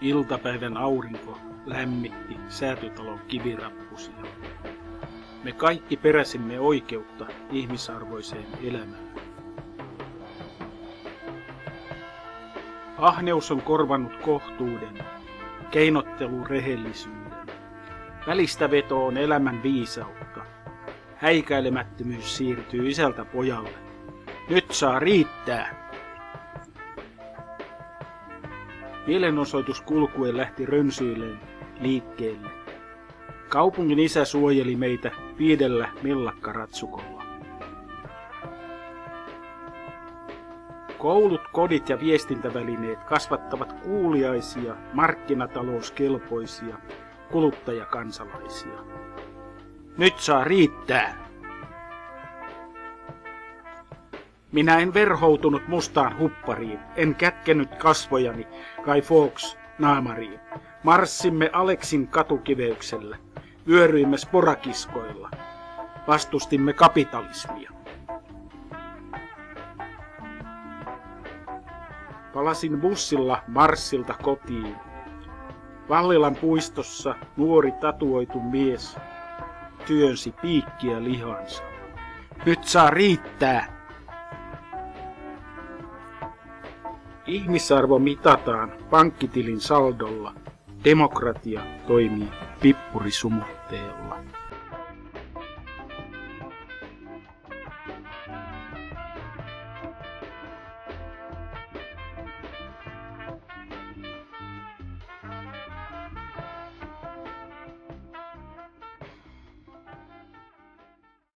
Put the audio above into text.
Iltapäivän aurinko lämmitti säätytalon kivirappusia. Me kaikki peräsimme oikeutta ihmisarvoiseen elämään. Ahneus on korvannut kohtuuden, keinottelu rehellisyyden. Välistä veto on elämän viisautta. Häikäilemättömyys siirtyy isältä pojalle. Nyt saa riittää! Mielenosoitus kulkuen lähti rönsyilleen liikkeelle. Kaupungin isä suojeli meitä 5 mellakkaratsukolla. Koulut, kodit ja viestintävälineet kasvattavat kuuliaisia, markkinatalouskelpoisia kuluttajakansalaisia. Nyt saa riittää! Minä en verhoutunut mustaan huppariin, en kätkenyt kasvojani Guy Fawkes naamariin. Marssimme Aleksin katukiveyksellä, vyöryimme sporakiskoilla, vastustimme kapitalismia. Palasin bussilla marssilta kotiin. Vallilan puistossa nuori tatuoitu mies työnsi piikkiä lihansa. Nyt saa riittää! Ihmisarvo mitataan pankkitilin saldolla. Demokratia toimii pippurisumutteella.